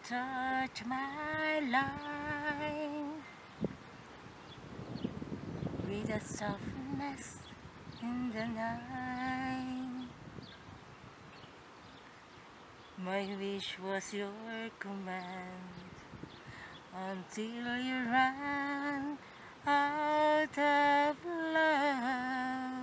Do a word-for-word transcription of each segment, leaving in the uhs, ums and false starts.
touch my life with a softness in the night. My wish was your command until you ran out of love.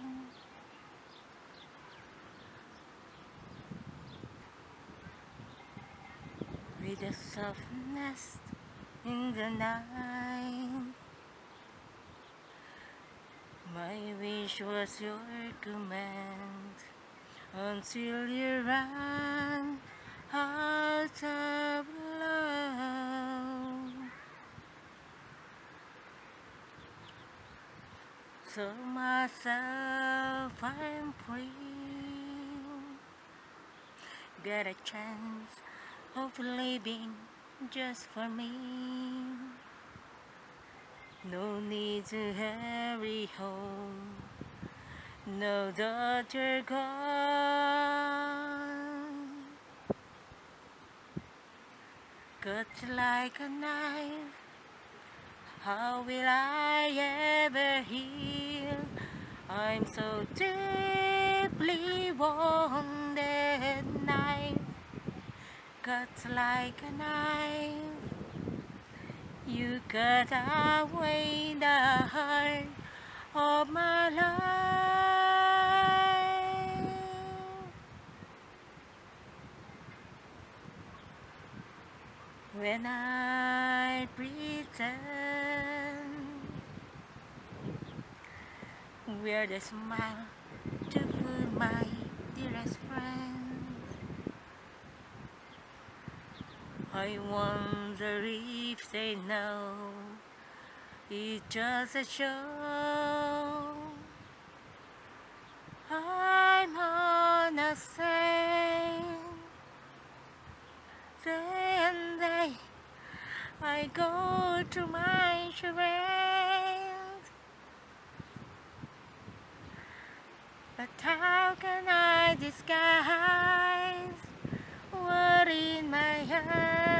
With a softness in the night, my wish was your command until you ran out of love. So myself I'm free, get a chance of living just for me. No need to hurry home, know that you're gone. Cut like a knife, how will I ever heal? I'm so deeply wounded. Knife, cut like a knife, you cut away the heart of my life. When I pretend, wear the smile to fool my dearest friend. I wonder if they know it's just a show. I'm on a sane day and day. I go through my charades, but how can I disguise what in my heart?